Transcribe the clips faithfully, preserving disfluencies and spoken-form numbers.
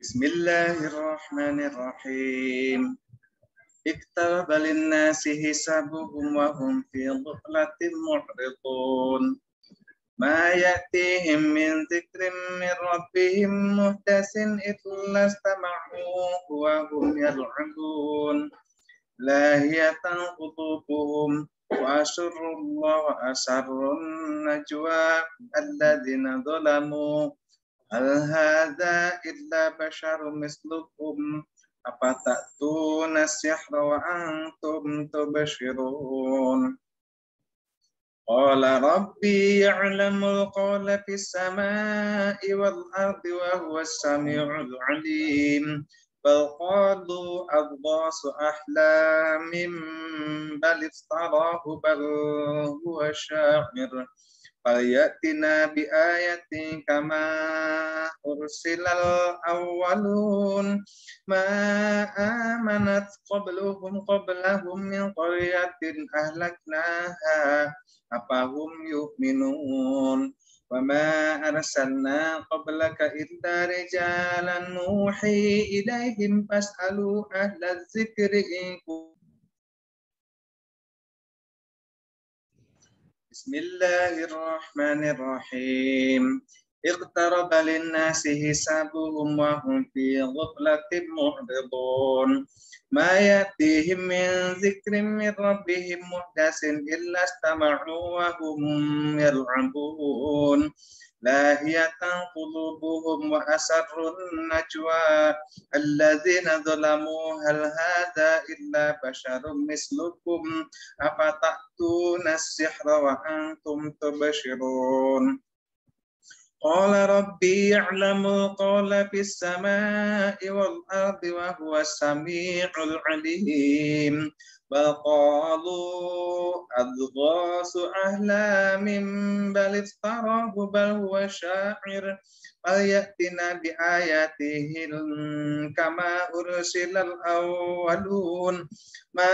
Bismillahirrahmanirrahim. Iktaraba linnasi hisabuhum wa hum fi ghaflatin mu'ridun. Ma ya'tihim min dzikrin min rabbihim muhdatsin illa istama'uhu wa hum yal'abun. Lahiyatan qulubuhum wa asrullah wa asarrun najwa alladzina zalamu. Hal hadza illa basyarum mislukum afata'tuna sihra wa antum tubshirun. Qala rabbi ya'lamul qawla fis samai wal ardi wa huwas sami'ul 'alim. Bal qalu adghasu ahlamin bal iftarahu bal huwa sya'ir. Falyatina bi ayatin kama ursilal awwalun ma amanat qabluhum qablahum min qaryatin ahlaknaha apahum yu'minun wa ma arsalna qablaka illa rijalan nuhi ilaihim fas'alu ahla dzikri in Bismillahirrahmanirrahim. Iqtaraba linnasi hisabuhum wa hum fi ghaflatin mu'ridun. Ma ya'tihim min dzikrin min rabbihim muhdatsin illa istama'u wa hum yal'abun. Lahiyatan qulubuhum wa asarrun najwa alladzina zalamu hal hadza illa basyarum mislukum afata'tuna as-sihra wa antum tubshirun. Qala rabbi ya'lamu qawla fis samai wal ardi wa huwas sami'ul 'alim. Bal qalu adghasu ahlamin bal iftarahu bal huwa sya'ir. Falyatina bi ayatihi kama ursilal awwalun ma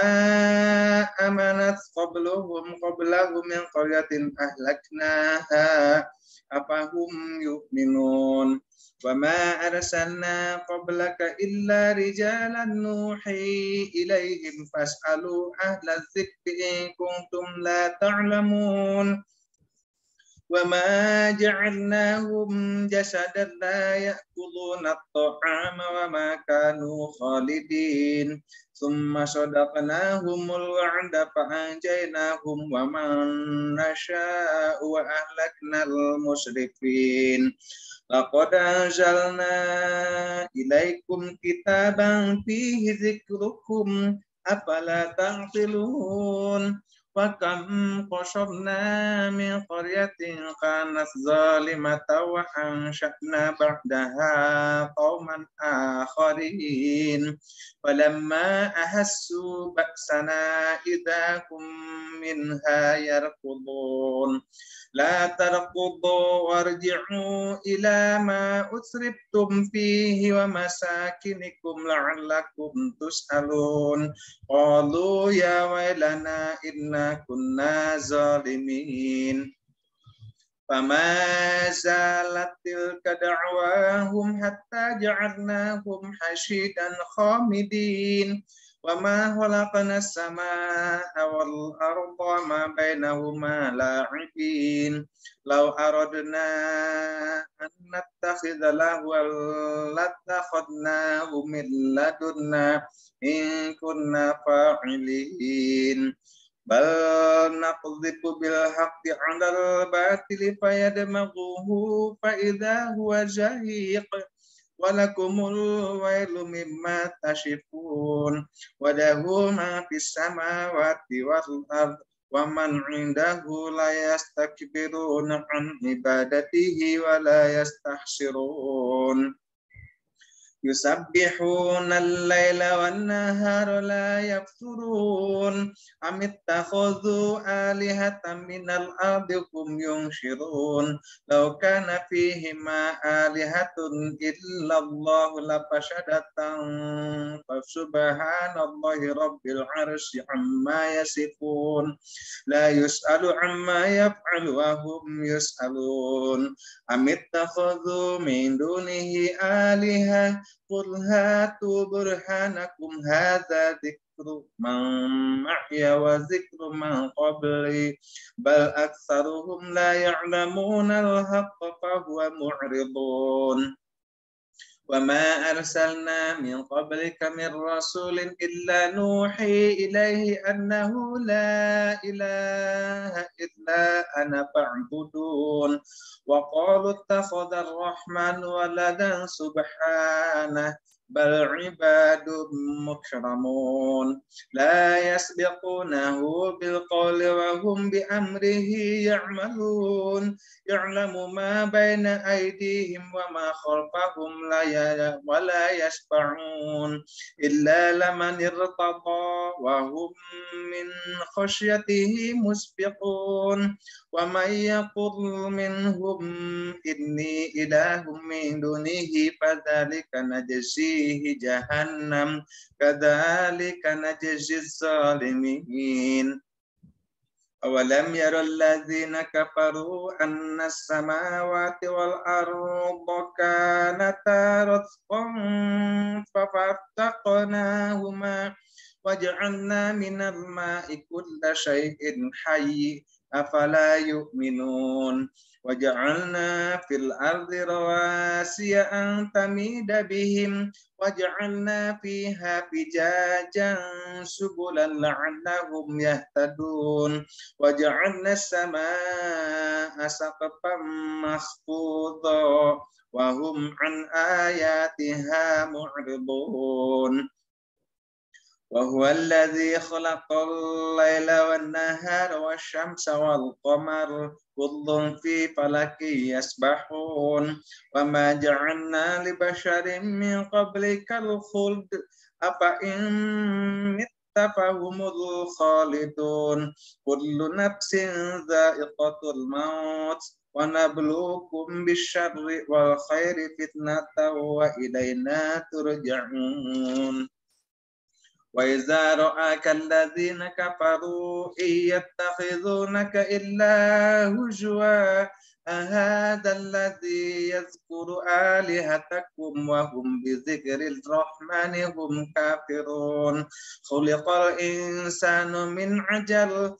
amanat qabluhum qablahum min qaryatin ahlaknaha apahum yu'minun wa ma arsalna qablaka illa rijalan nuhi ilaihim fas'alu ahla dzikri in kuntum la ta'lamun. Wa ma ja'alnahum jasadan la ya'kuluna at-ta'ama wa ma kanu khalidin. Thumma sadaqnahumul wa'da fa'anjaynahum wa man nasha'u wa ahlaknal musrifin. Laqad anzalna ilaikum kitaban fihi dzikrukum afala ta'qilun. Wa kam qasabna min qaryatin kanat zalimatan wa ansha'na ba'daha qauman akharin. Falamma ahassu ba'sana idza hum minha yarkudun. La tarqudu warji'u ila ma usriftum fihi wa masakinikum la'allakum tus'alun. Qalu ya wailana inna kunna zalimin. Fama zalat tilka da'wahum hatta ja'alnahum hashidan khamidin. Wa ma khalaqna as-samaa'a wal arda ma bainahuma la'ibin. Law aradna an nattakhidha lahwan lattakhadnahu min ladunna in kunna fa'ilin. Bal naqdhifu bil haqqi 'alal batili fayadmaghuhu fa idza huwa zahiq. Walakumul wailu mimma tasifun. Wadahu ma fis samawati wal ard wa man 'indahu la yastakbiruna an ibadatihi wa la yastahsirun. Yusabbihuna al-laila wan-nahara la yafturun. Amittakhadhu alihatan minal ardi hum yunshirun. Law kana fihima alihatun illallahu lafasadatam. Subhanallahi rabbil arsy amma yasifun. La yus'alu amma yaf'alu wa hum yus'alun. Amittakhadhu min dunihi alihah قل هاتوا برهانكم هذا ذكر من معي وذكر من قبلي بل أكثرهم لا يعلمون الحق فهو معرضون وما أرسلنا من قبلك من رسول إلا نوحي إليه أنه لا إله إلا أنا فاعبدون وقالوا اتخذ الرحمن ولدا سبحانه بل عباد مكرمون لا يسبقونه بالقول وهم بأمره يعملون يعلم ما بين أيديهم وما خلفهم ولا يشفعون إلا لمن ارتضى وهم من خشيته مسبقون ومن يقل منهم إني إله من دونه فذلك نجزيه جهنم كذلك نجزي الظالمين أولم ير الذين كفروا أن السماوات والأرض كانتا رتقا ففتقناهما وجعلنا من الماء كل شيء حي أفلا يؤمنون وجعلنا في الأرض رواسي أن تميد بهم وجعلنا فيها فجاجا سبلا لعلهم يهتدون وجعلنا السماء سقفا محفوظا وهم عن آياتها معرضون وهو الذي خلق الليل والنهار والشمس والقمر كل في فلك يسبحون وما جعلنا لبشر من قبلك الخلد أفإن مت فهم الخالدون كل نفس ذائقة الموت ونبلوكم بالشر والخير فتنة وإلينا ترجعون وإذا رآك الذين كفروا إن يتخذونك إلا هزوا أهذا الذي يذكر آلهتكم وهم بذكر الرحمن هم كافرون خلق الإنسان من عجل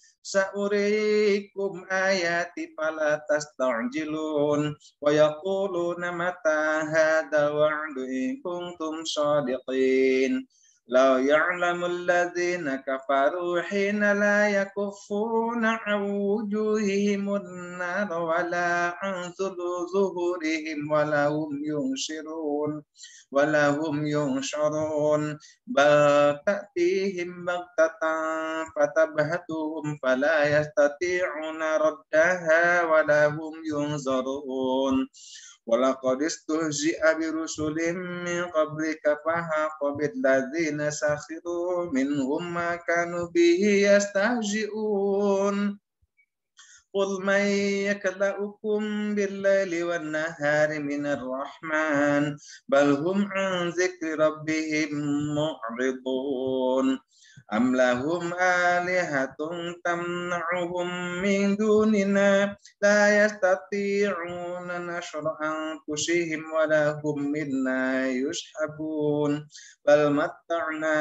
سأريكم آياتي فلا تستعجلون ويقولون متى هذا الوعد إن كنتم صادقين لو يعلم الذين كفروا حين لا يكفون عن وجوههم النار ولا عن ظهورهم ولا هم ينشرون ولا هم ينشرون بل تأتيهم بغتة فتبهتهم فلا يستطيعون ردها ولا هم ينظرون ولقد استهزئ برسل من قبلك فحاق بالذين سخروا منهم ما كانوا به يستهزئون قل من يكلؤكم بالليل والنهار من الرحمن بل هم عن ذكر ربهم معرضون أم لهم آلهة تمنعهم من دوننا لا يستطيعون نشر أنفسهم ولا هم منا يسحبون بل متعنا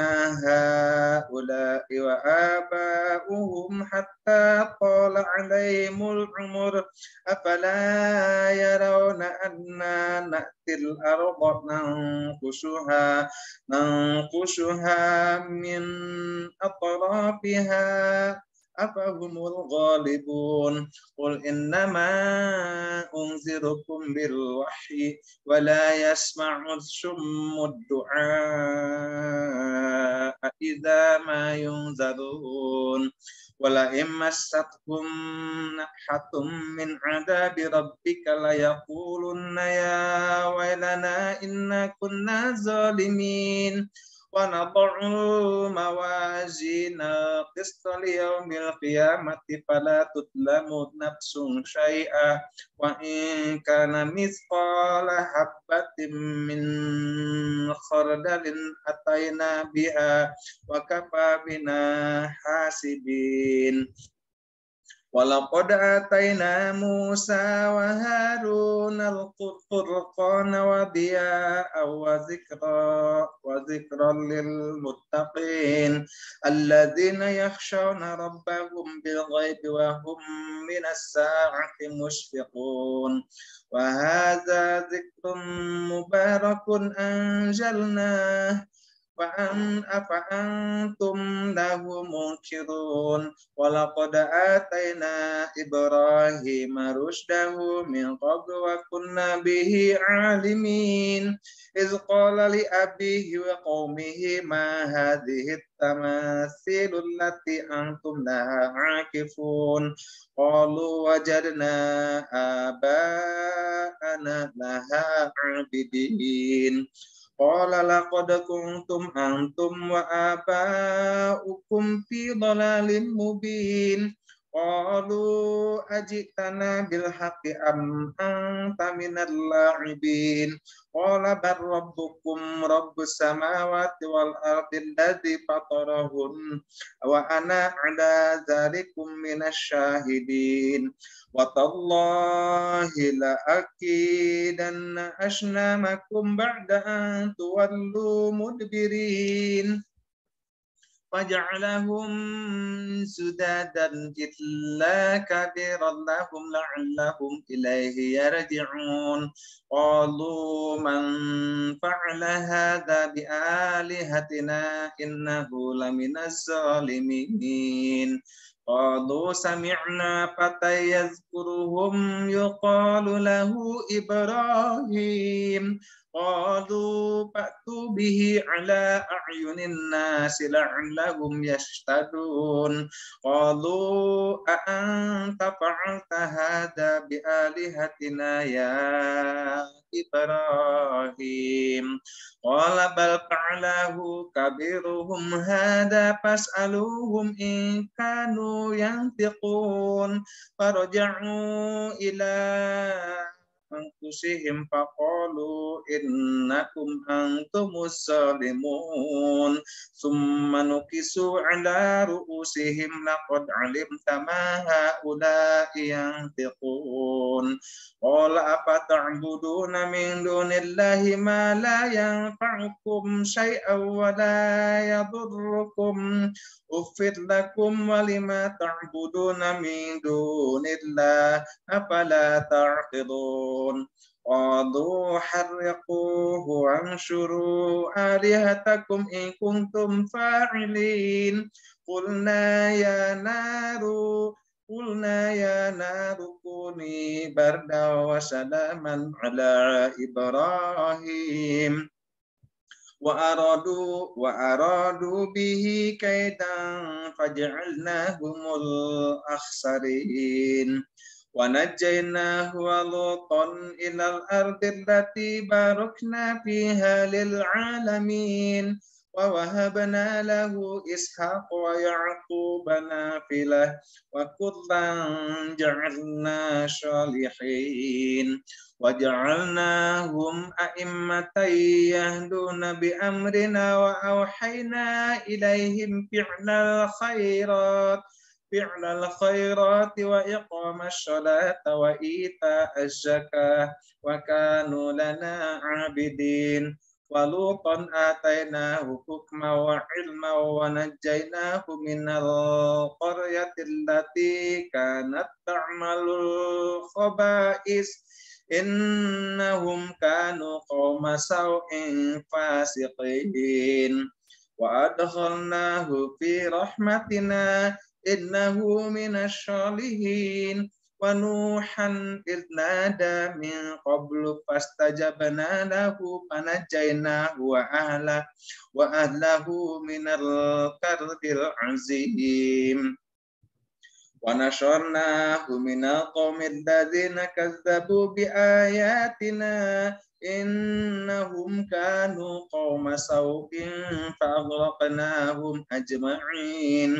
هؤلاء وآباؤهم حتى طال عليهم العمر أفلا يرون أنا نأتي الأرض ننقشها ننقشها من أطرافها أفهم الغالبون قل إنما أنذركم بالوحي ولا يسمع الصم الدعاء إذا ما ينذرون ولئن مستهم نفحة من عذاب ربك ليقولن يا ويلنا إنا كنا ظالمين ونضع الموازين القسط ليوم القيامة فلا تظلم نفس شيئا وإن كان مثقال حبة من خردل أتينا بها وكفى بنا حاسبين ولقد آتينا موسى وهارون الفرقان وضياء وذكرا وذكرا للمتقين الذين يخشون ربهم بالغيب وهم من الساعة مشفقون وهذا ذكر مبارك أنزلناه فأن أفأنتم له منكرون ولقد آتينا إبراهيم رشده من قبل وكنا به عالمين إذ قال لأبيه وقومه ما هذه التماثيل التي أنتم لها عاكفون قالوا وجدنا آباءنا لها عابدين قال لقد كنتم أنتم وآباؤكم في ضلال مبين قالوا أجئتنا بالحق أم أنت من اللاعبين قال بل ربكم رب السماوات والأرض الذي فطرهن وأنا على ذلك من الشاهدين وتالله لأكيدن أصنامكم بعد أن تولوا مدبرين وجعلهم سدادا إلا كبيرا لهم لعلهم إليه يرجعون قالوا من فعل هذا بآلهتنا إنه لمن الظالمين قالوا سمعنا فتى يذكرهم يقال له إبراهيم قالوا فأتوا به على أعين الناس لعلهم يشهدون قالوا أأنت فعلت هذا بآلهتنا يا إبراهيم قال بل فعله كبيرهم هذا فاسألوهم إن كانوا ينطقون فرجعوا إلى أنفسهم فقالوا إنكم أنتم الظالمون ثم نكسوا على رؤوسهم لقد علمت ما هؤلاء ينطقون قال أفتعبدون من دون الله ما لا ينفعكم شيئا ولا يضركم أفت لكم ولما تعبدون من دون الله أفلا تعقلون قالوا حرقوه وانشروا آلهتكم إن كنتم فاعلين قلنا يا نار قلنا يا نار كوني بردا وسلاما على إبراهيم وأرادوا وأرادوا به كيدا فجعلناهم الأخسرين ونجيناه ولوطا إلى الأرض التي باركنا فيها للعالمين ووهبنا له إسحاق ويعقوب نافلة وكلا جعلنا صالحين وجعلناهم أئمة يهدون بأمرنا وأوحينا إليهم فعل الخيرات فعل الخيرات وإقام الصلاة وإيتاء الزكاة وكانوا لنا عابدين ولوطا آتيناه حكما وعلما ونجيناه من القرية التي كانت تعمل الخبائث إنهم كانوا قوم سوء فاسقين وأدخلناه في رحمتنا إنه من الصالحين ونوحا إذ نادى من قبل فاستجبنا له فنجيناه وأهله وأهله من الكرب العظيم ونشرناه من القوم الذين كذبوا بآياتنا إنهم كانوا قوم سوء فأغرقناهم أجمعين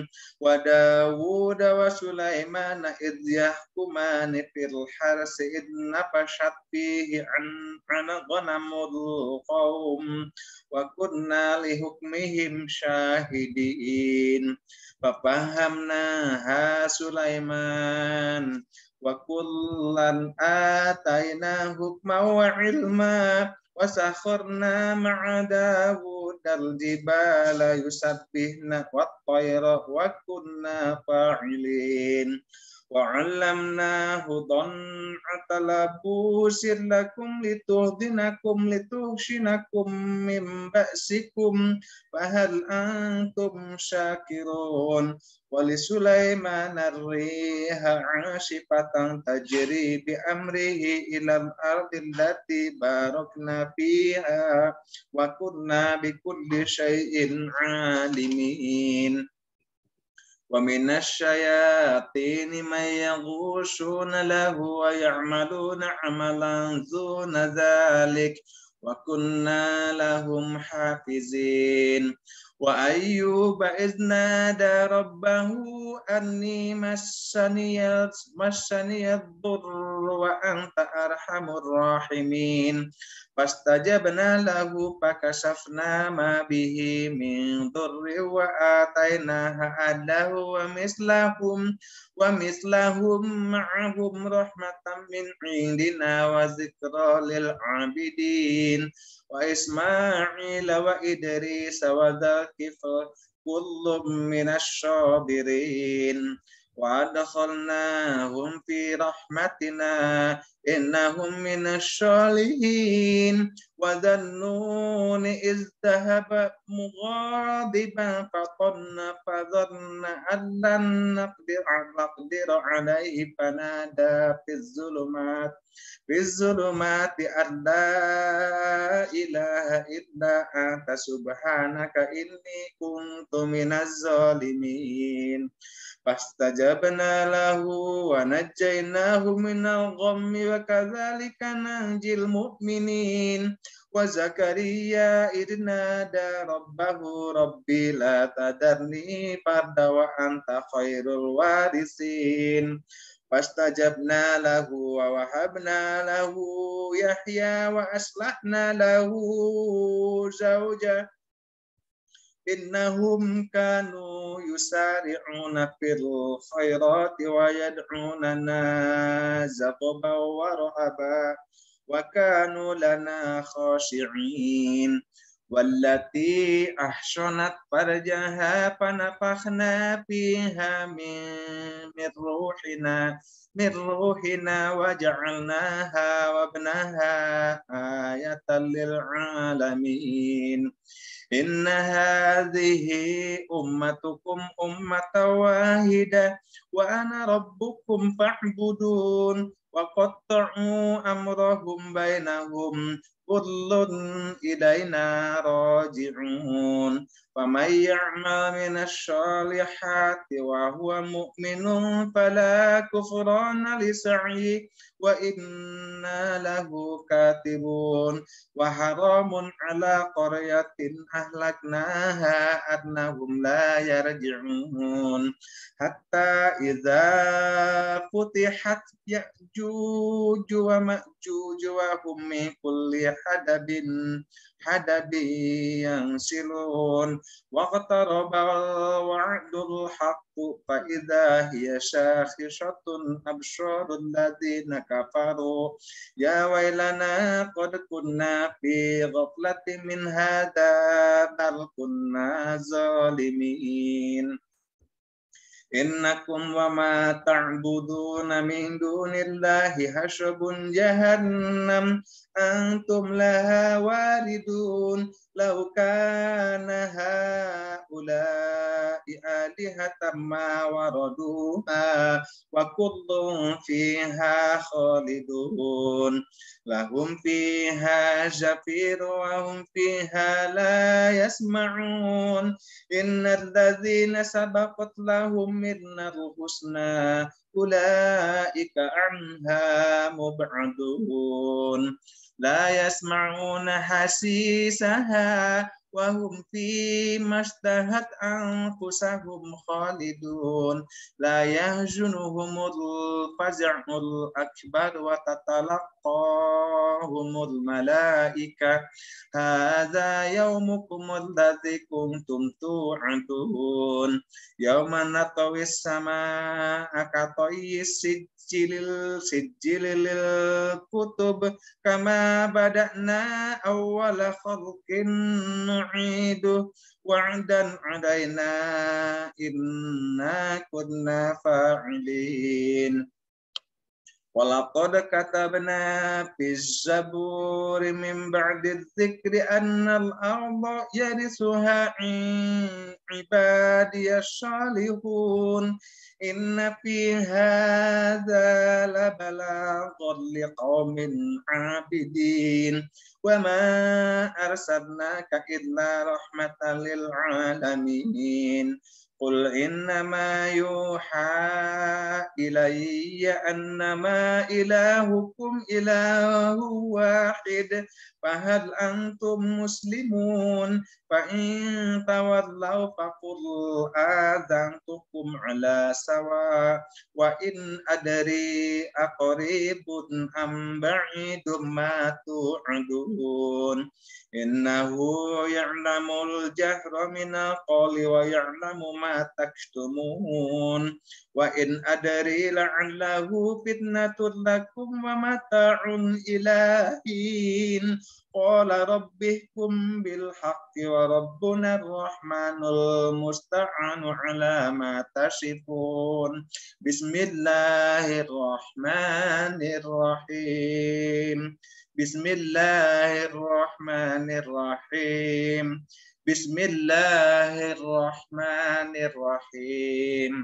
وداود وسليمان إذ يحكمان في الحرث إذ نفشت فيه عن عن غنم القوم وكنا لحكمهم شاهدين ففهمناها سليمان وكلا آتينا حكما وعلما وسخرنا مع داود الجبال يسبحن والطير وكنا فاعلين وعلمناه ضنعة لبوس لكم لتهدنكم لتغشنكم من بأسكم فهل أنتم شاكرون ولسليمان الريح عاصفة تجري بأمره إلى الأرض التي باركنا فيها وكنا بكل شيء عالمين ومن الشياطين من يغوصون له ويعملون عملا دون ذلك وكنا لهم حافظين وأيوب إذ نادى ربه أني مسني مسني الضر وأنت أرحم الراحمين فاستجبنا له فكشفنا ما به من ضر وآتيناه أهله ومثلهم ومثلهم معهم رحمة من عندنا وذكرى للعابدين وإسماعيل وإدريس وذا الكفر كل من الصابرين وأدخلناهم في رحمتنا إنهم من الصالحين وذا النون إذ ذهب مغاضبا فظن فظن أن لن نقدر نقدر عليه فنادى في الظلمات في الظلمات أن لا إله إلا أنت سبحانك إني كنت من الظالمين فاستجبنا له ونجيناه من الغم وكذلك ننجي المؤمنين وزكريا إذ نادى ربه ربي لا تذرني فردا وأنت خير الوارثين فاستجبنا له ووهبنا له يحيى وأصلحنا له زوجه إنهم كانوا يسارعون في الخيرات ويدعوننا زغبا ورهبا وكانوا لنا خاشعين والتي أحصنت فرجها فنفخنا فيها من من روحنا من روحنا وجعلناها وابنها آية للعالمين إن هذه أمتكم أمة واحدة وأنا ربكم فاعبدون وقطعوا أمرهم بينهم كل إلينا راجعون فمن يعمل من الصالحات وهو مؤمن فلا كفران لسعيه وإنا له كاتبون وحرام على قرية أهلكناها أنهم لا يرجعون حتى إذا فتحت يأجوج ومأجوج وهم من كل حدب حدب ينسلون واقترب الوعد الحق فإذا هي شاخصة أبصار الذين كفروا يا ويلنا قد كنا في غفلة من هذا بل كنا ظالمين إنكم وما تعبدون من دون الله حسب جهنم أنتم لها واردون لو كان هؤلاء آلهة ما وردوها وكل فيها خالدون لهم فيها زفير وهم فيها لا يسمعون إن الذين سبقت لهم منا الحسنى أولئك عنها مبعدون لا يسمعون حسيسها وهم فيما اشتهت أنفسهم خالدون لا يحزنهم الفزع الأكبر وتتلقاهم الملائكة هذا يومكم الذي كنتم توعدون يوم نطوي السماء كطي السجل السجل للكتب كما بدأنا أول خلق نعيده وعدا علينا إنا كنا فاعلين ولقد كتبنا في الزبور من بعد الذكر أن الأرض يرثها عبادي الصالحون إن في هذا لبلاغا لقوم عابدين وما أرسلناك إلا رحمة للعالمين قل إنما يوحى إلي أنما إلهكم إله واحد فهل أنتم مسلمون فإن تولوا فقل آذنتكم على سواء وإن أدري أقريب أم بعيد ما توعدون إنه يعلم الجهر من القول ويعلم ما تكتمون وإن أدري لعله فتنة لكم ومتاع إلى حين قال ربكم بالحق وربنا الرحمن المستعان على ما تصفون بسم الله الرحمن الرحيم بسم الله الرحمن الرحيم بسم الله الرحمن الرحيم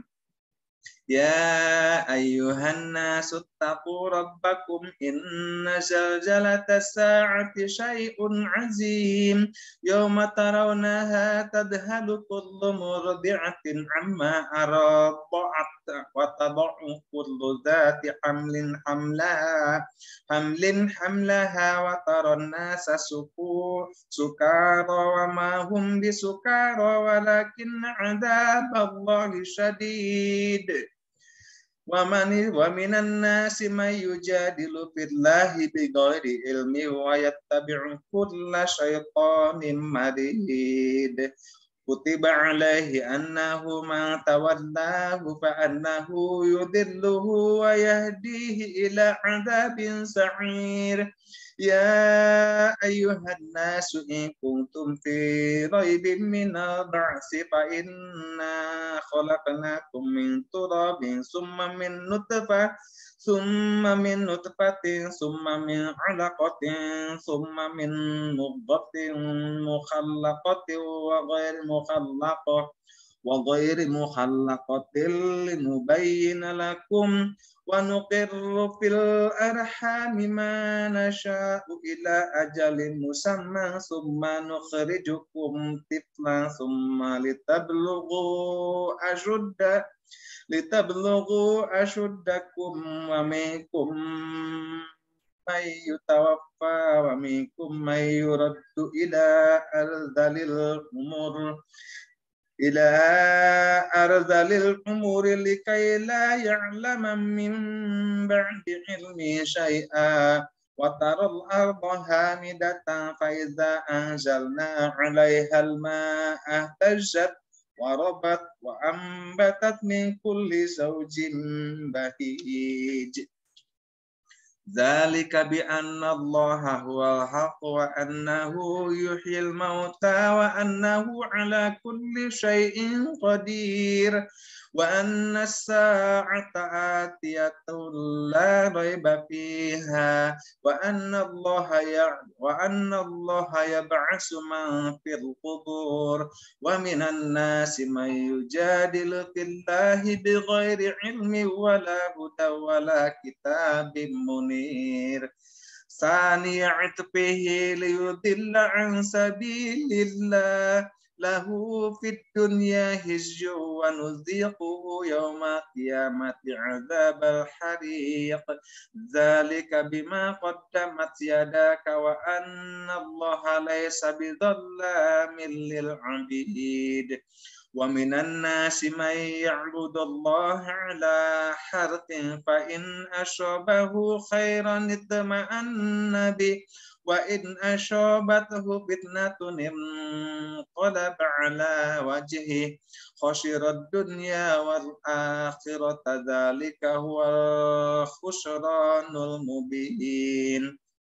يا أيها الناس اتقوا ربكم إن زلزلة الساعة شيء عظيم يوم ترونها تذهل كل مرضعة عما أرضعت وتضع كل ذات حمل حملها حمل حملها وترى الناس سكارى وما هم بسكارى ولكن عذاب الله شديد ومن ومن الناس من يجادل في الله بغير علم ويتبع كل شيطان مريد كتب عليه أنه من تولاه فأنه يضله ويهديه إلى عذاب سعير يا أيها الناس إن كنتم في ريب من البعث فإنا خلقناكم من تراب ثم من نطفة ثم من نطفة ثم من علقة ثم من مضغة مخلقة وغير مخلقة وغير مخلقة لنبين لكم ونقر في الأرحام ما نشاء إلى أجل مسمى ثم نخرجكم طفلا ثم لتبلغوا أشد لتبلغوا أشدكم ومنكم من يتوفى ومنكم من يرد إلى أرذل الأمور إلى أرذل الأمور لكي لا يعلم من بعد علم شيئا وترى الأرض هامدة فإذا أنزلنا عليها الماء اهتزت وربت وأنبتت من كل زوج بهيج ذلك بأن الله هو الحق وأنه يحيي الموتى وأنه على كل شيء قدير وأن الساعة آتية لا ريب فيها وأن الله وأن الله يبعث من في القبور ومن الناس من يجادل في الله بغير علم ولا هدى ولا كتاب منير ثاني عطفه ليضل عن سبيل الله له في الدنيا خزي ونذيقه يوم القيامة عذاب الحريق ذلك بما قدمت يداك وأن الله ليس بظلام للعبيد ومن الناس من يعبد الله على حرف فإن أصابه خيرا اطمأن به وإن أصابته فتنة انقلب على وجهه خسر الدنيا والآخرة ذلك هو الخسران المبين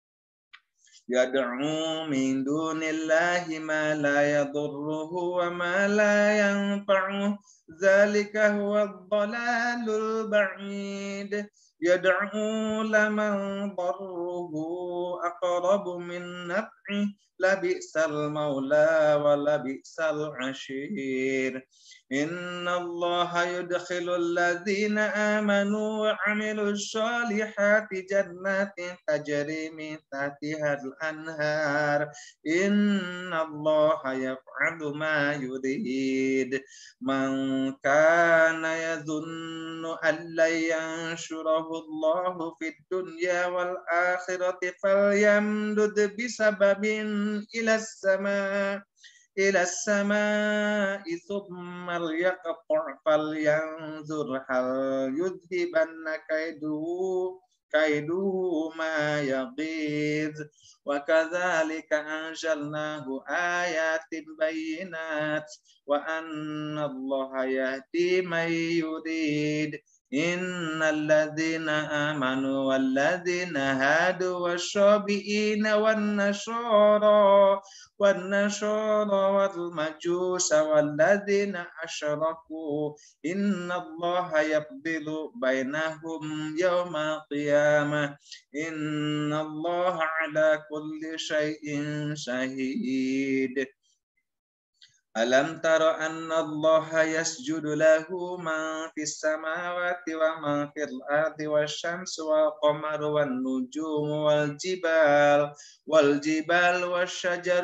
يدعو من دون الله ما لا يضره وما لا ينفعه ذلك هو الضلال البعيد يدعو لمن ضره أقرب من نفعه لبئس المولى ولبئس العشير إن الله يدخل الذين آمنوا وعملوا الصالحات جنات تجري من تحتها الأنهار إن الله يفعل ما يريد من كان يظن أن لن ينشره الله في الدنيا والآخرة فليمدد بسبب إلى السماء إلى السماء ثم ليقطع فلينظر هل يذهبن كيده كيده ما يغيظ وكذلك أنزلناه آيات بينات وأن الله يهدي من يريد إن الذين آمنوا والذين هادوا والصابئين والنصارى والنصارى والمجوس والذين أشركوا إن الله يفضل بينهم يوم القيامة إن الله على كل شيء شهيد ألم تر أن الله يسجد له من في السماوات ومن في الأرض والشمس والقمر والنجوم والجبال والجبال والشجر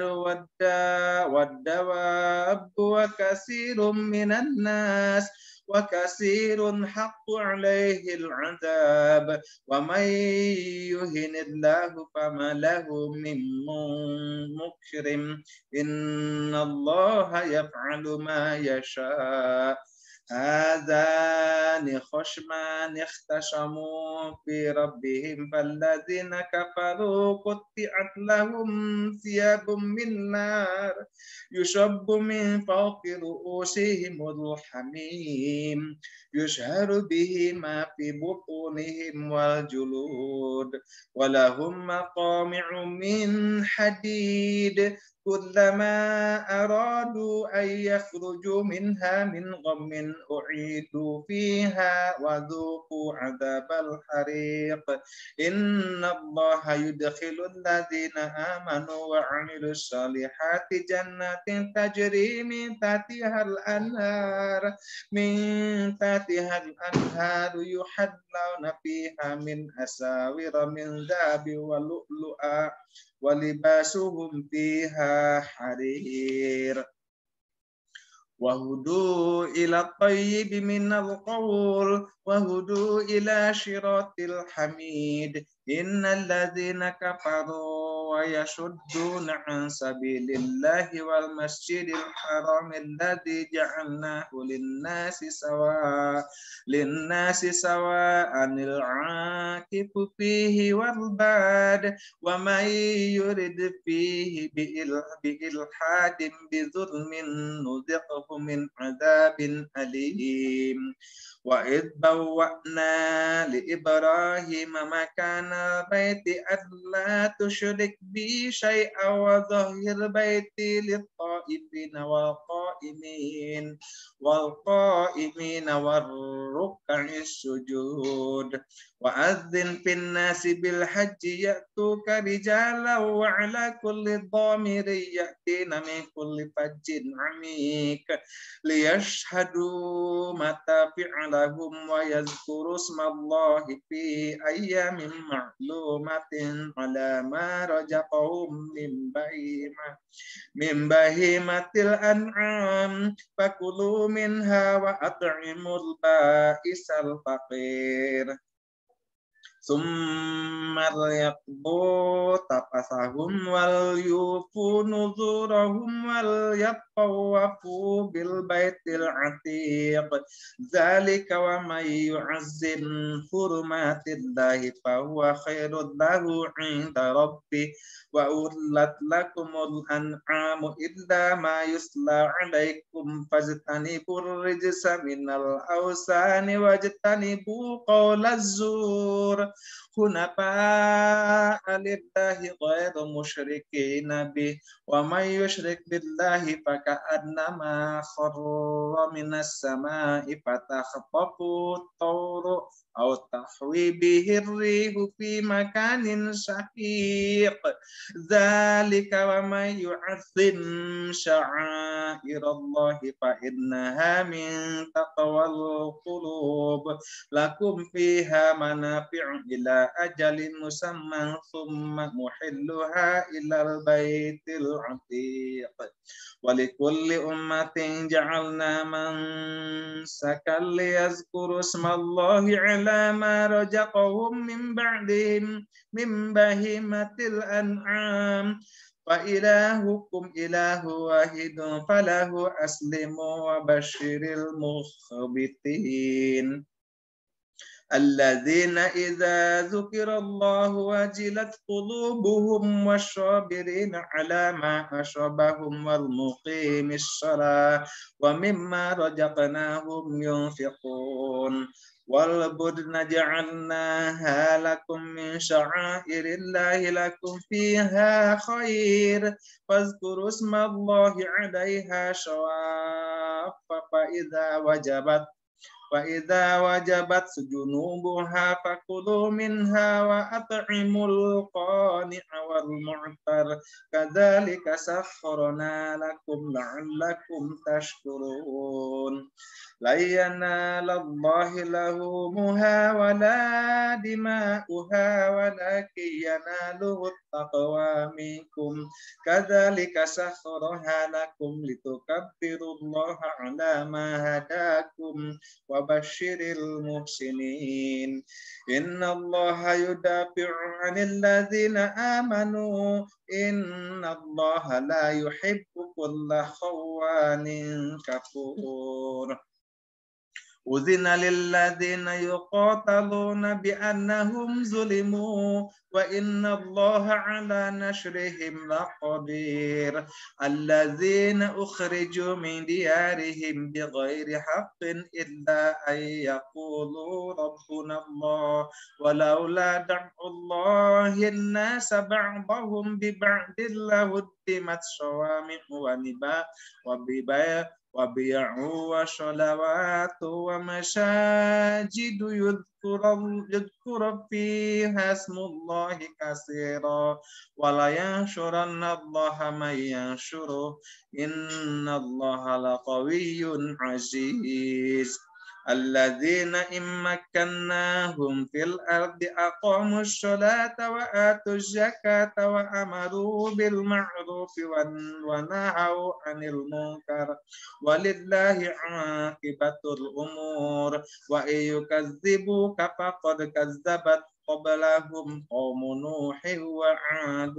والدواب وكثير من الناس وكثير حق عليه العذاب ومن يهن الله فما له من مكرم إن الله يفعل ما يشاء هذان خصمان اختصموا في ربهم فالذين كفروا قطعت لهم ثياب من نار يصب من فوق رؤوسهم الحميم يشهر به ما في بطونهم والجلود ولهم مقامع من حديد كلما أرادوا أن يخرجوا منها من غم أعيدوا فيها وذوقوا عذاب الحريق إن الله يدخل الذين آمنوا وعملوا الصالحات جنات تجري من تحتها الأنهار من تحتها الأنهار يحلون فيها من أساور من ذهب ولؤلؤا ولباسهم فيها حرير وهدوا إلى الطيب من القول وهدوا إلى شراط الحميد إن الذين كفروا ويصدون عن سبيل الله والمسجد الحرام الذي جعلناه للناس سواء للناس سواء العاكف فيه والباد ومن يرد فيه بإلحاد بظلم نذقه من عذاب أليم وإذ بوأنا لإبراهيم مكان البيت ألا تشرك بي شيئا وطهر بيتي للطائفين والقائمين والقائمين والقائمين والركع السجود وأذن في الناس بالحج يأتوك رجالا وعلى كل ضامر يأتين من كل فج عميق ليشهدوا متافع لهم ويذكروا اسم الله في أيام معلومة على ما رزقهم من بهيمة من بهيمة الأنعام فكلوا منها وأطعموا البائس الفقير ثم ليقضوا تفثهم وليوفوا نذورهم وليطوفوا بالبيت العتيق ذلك ومن يعظم حرمات الله فهو خير له عند ربه وأحلت لكم الأنعام إلا ما يتلى عليكم فاجتنبوا الرجس من الأوثان واجتنبوا قول الزور حنفاء لله غير مشركين به ومن يشرك بالله فكأنما خر من السماء فتخطفه الطير أو تحوي به الريح في مكان شقيق ذلك ومن يعظم شعائر الله فإنها من تقوى القلوب لكم فيها منافع إلى أجل مسمى ثم محلها إلى البيت العتيق ولكل أمة جعلنا منسكا ليذكروا اسم الله على ما رزقهم من بعدهم من بهيمة الأنعام فإلهكم إله واحد فله أسلموا وبشر المخبتين الذين إذا ذكر الله وجلت قلوبهم والصابرين على ما أصابهم والمقيم الصلاة ومما رزقناهم ينفقون والبدن جعلناها لكم من شعائر الله لكم فيها خير فاذكروا اسم الله عليها شواف فإذا وجبت فإذا وجبت جنوبها فكلوا منها وأطعموا القانع والمعتر كذلك سخرنا لكم لعلكم تشكرون لن ينال الله لحومها ولا دماؤها ولكن يناله التقوى منكم كذلك سخرها لكم لتكبروا الله على ما هداكم وبشر المحسنين إن الله يدافع عن الذين آمنوا إن الله لا يحب كل خوان كفور أذن للذين يقاتلون بأنهم ظلموا وإن الله على نشرهم لقدير الذين أخرجوا من ديارهم بغير حق إلا أن يقولوا ربنا الله ولولا دفع الله الناس بعضهم ببعض لهدمت صوامع ونباء وبباء وبيع وصلوات ومساجد يذكر يذكر فيها اسم الله كثيرا ولا ينشرن الله من ينشره إن الله لقوي عزيز الذين إن مكناهم في الأرض أقاموا الصلاة وآتوا الزكاة وأمروا بالمعروف ونهوا عن المنكر ولله عاقبة الأمور وإن يكذبوك فقد كذبت قبلهم قوم نوح وعاد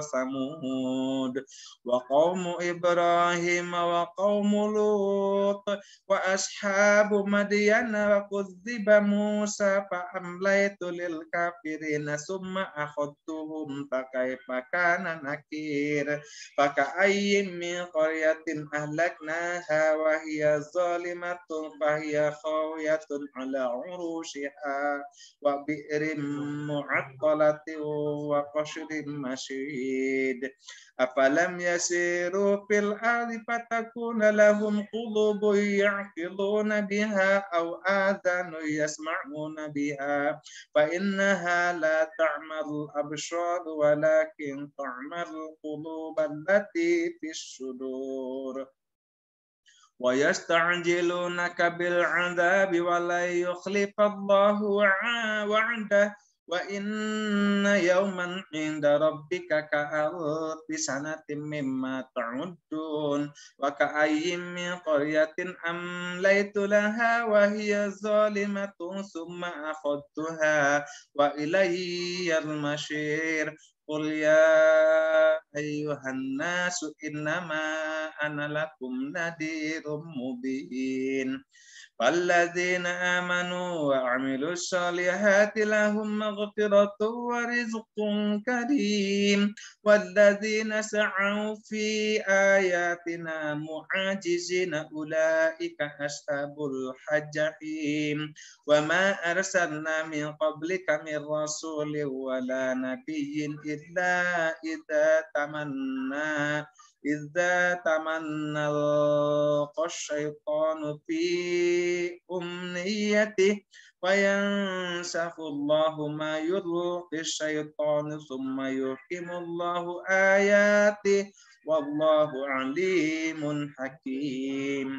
وثمود وقوم إبراهيم وقوم لوط وأصحاب مدين وكذب موسى فأمليت للكافرين ثم أخذتهم فكيف كان نكير فكأي من قرية أهلكناها وهي ظالمة فهي خاوية على عروشها وبئر معطلة وقشر مشيد أفلم يسيروا في الأرض فتكون لهم قلوب يعقلون بها أو آذان يسمعون بها فإنها لا تعمى الأبصار ولكن تعمى القلوب التي في الصدور ويستعجلونك بالعذاب ولن يخلف الله وعده وإن يوما عند ربك كألف سنة مما تعدون وكأي من قرية أمليت لها وهي ظالمة ثم أخذتها وإلي المصير قل يا أيها الناس إنما أنا لكم نذير مبين فالذين آمنوا وعملوا الصالحات لهم مغفرة ورزق كريم والذين سعوا في آياتنا معاجزين أولئك أصحاب الجحيم وما أرسلنا من قبلك من رسول ولا نبي إلا إذا تمنى إذا تمنى ألقى الشيطان في أمنيته فينسخ الله ما يلقي الشيطان ثم يحكم الله آياته والله عليم حكيم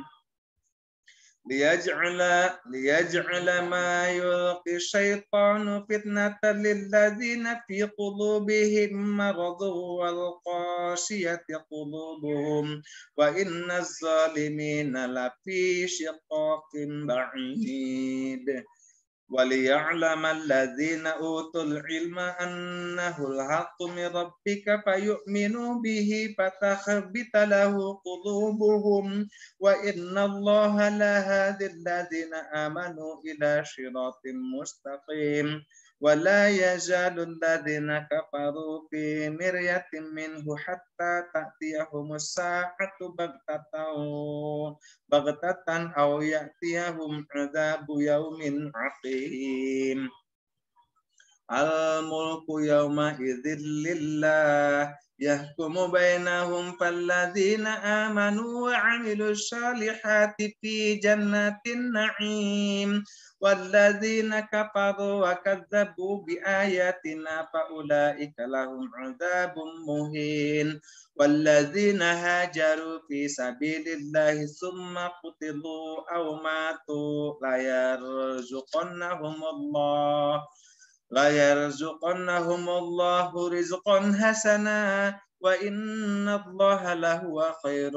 ليجعل ليجعل ما يلقي الشيطان فتنة للذين في قلوبهم مرض والقاسية قلوبهم وإن الظالمين لفي شقاق بعيد وليعلم الذين أوتوا العلم أنه الحق من ربك فيؤمنوا به فتخبت له قلوبهم وإن الله لهادي الذين آمنوا إلى صراط مستقيم ولا يزال الذين كفروا في مرية منه حتى تأتيهم الساعة بغتة بغتة أو يأتيهم عذاب يوم عقيم الملك يومئذ لله يحكم بينهم فالذين آمنوا وعملوا الصالحات في جنات النعيم والذين كفروا وكذبوا بآياتنا فأولئك لهم عذاب مهين والذين هاجروا في سبيل الله ثم قتلوا أو ماتوا ليرزقنهم الله ليرزقنهم الله رزقا حسنا وإن الله لهو خير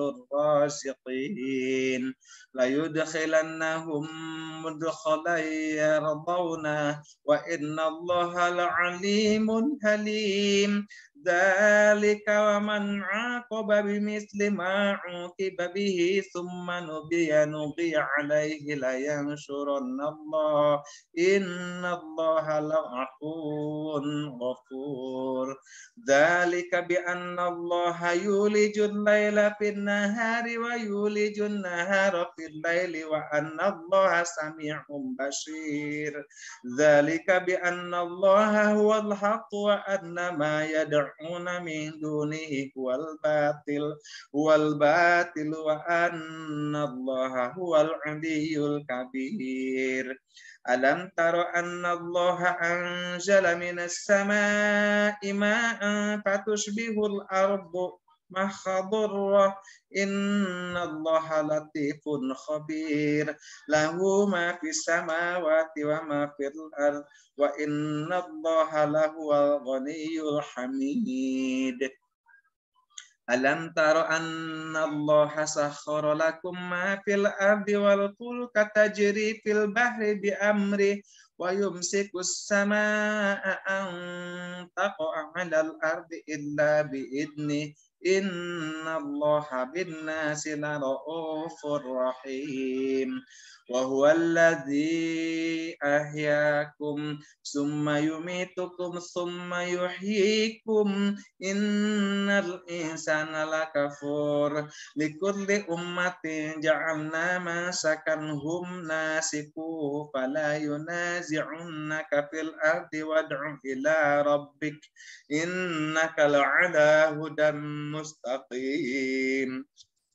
الرازقين ليدخلنهم مدخلا يرضونه وإن الله لعليم حليم ذلك ومن عاقب بمثل ما عوقب به ثم نبي نبي عليه لينصرن الله إن الله لعفو غفور ذلك بأن الله يولج الليل في النهار ويولج النهار في الليل وأن الله سميع بصير ذلك بأن الله هو الحق وأن ما يدعون من دونه هو الباطل هو الباطل وأن الله هو العلي الكبير ألم تر أن الله أنزل من السماء ماء فتصبح الأرض مخضرة إن الله لطيف خبير له ما في السماوات وما في الأرض وإن الله لهو الغني الحميد ألم تر أن الله سخر لكم ما في الأرض والفلك تجري في البحر بأمره ويمسك السماء أن تقع على الأرض إلا بإذنه إن الله بالناس لرؤوف رحيم وهو الذي أحياكم ثم يميتكم ثم يحييكم إن الإنسان لكفور لكل أمة جعلنا منسكا هم ناسكوه فلا ينازعنك في الأرض وادع إلى ربك إنك لعلى هدى مستقيم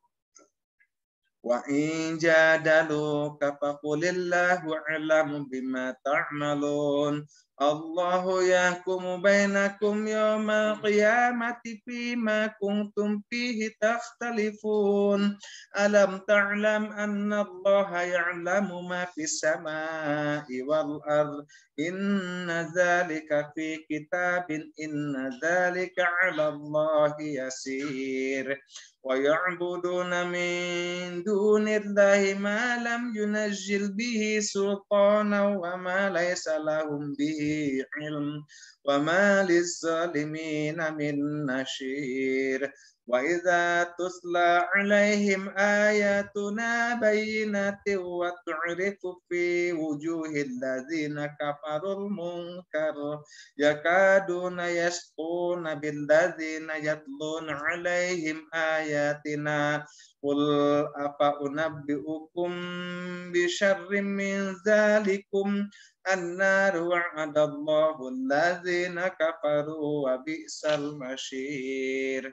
وإن جادلوك فقل الله أعلم بما تعملون الله يحكم بينكم يوم القيامة فيما كنتم فيه تختلفون ألم تعلم أن الله يعلم ما في السماء والأرض إن ذلك في كتاب إن ذلك على الله يسير ويعبدون من دون الله ما لم ينزل به سلطانا وما ليس لهم به علم وما للظالمين من نشير وإذا تتلى عليهم آياتنا بينات وتعرف في وجوه الذين كفروا المنكر يكادون يسطون بالذين يتلون عليهم آياتنا قل أفأنبئكم بشر من ذلكم النار وعد الله الذين كفروا وبئس المصير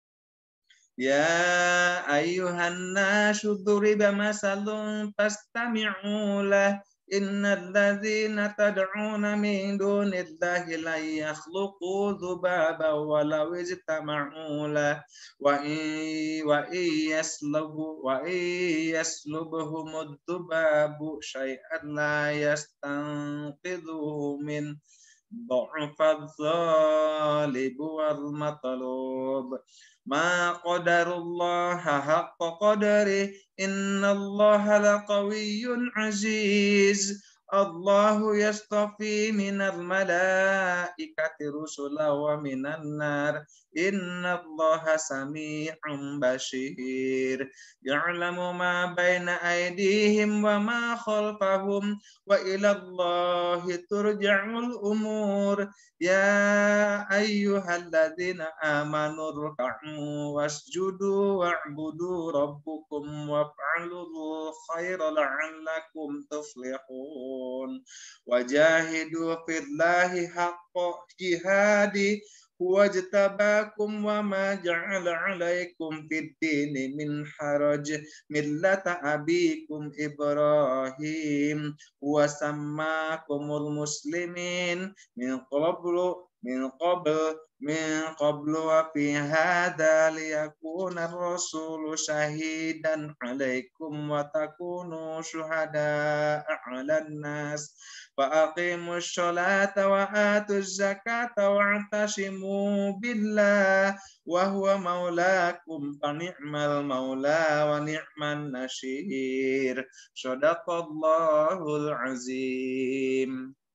يا أيها الناس ضرب مثل فاستمعوا له إن الذين تدعون من دون الله لن يخلقوا ذبابا ولو اجتمعوا له وإن يسلبوا وإن يسلبهم الذباب شيئا لا يستنقذوه منه ضعف الطالب والمطلوب ما قدر الله حق قدره إن الله لقوي عزيز الله يصطفي من الملائكة رسلا ومن النار إن الله سميع بصير يعلم ما بين أيديهم وما خلفهم وإلى الله ترجع الأمور يا أيها الذين آمنوا اركعوا واسجدوا واعبدوا ربكم وافعلوا الخير لعلكم تفلحون وجاهدوا في الله حق جهاده هو اجتباكم وما جعل عليكم في الدين من حرج ملة أبيكم إبراهيم وسماكم المسلمين من قبل من قبل من قبل وفي هذا ليكون الرسول شهيدا عليكم وتكونوا شهداء على الناس فأقيموا الصلاة وآتوا الزكاة واعتصموا بالله وهو مولاكم فنعم المولى ونعم النصير صدق الله العظيم